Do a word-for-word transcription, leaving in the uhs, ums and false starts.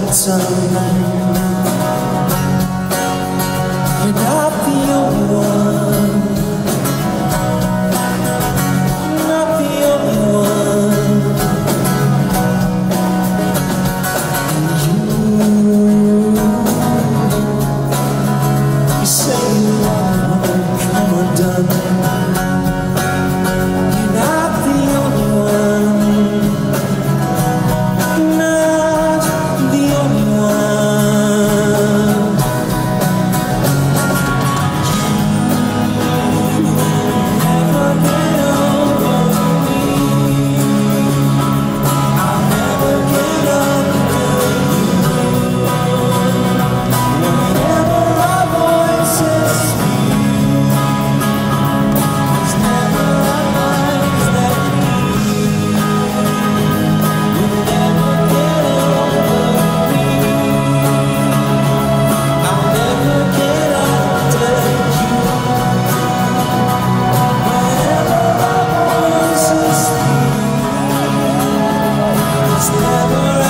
time. You're not the only one, not the only one. And you, you say you wanna come undone. You're not the only one, not the only one. Never get over me. I'll never get under you. Whenever our voices speak, there's never a minds that meet. You'll never get over me. I'll never get under you. Whenever our voices speak, there's never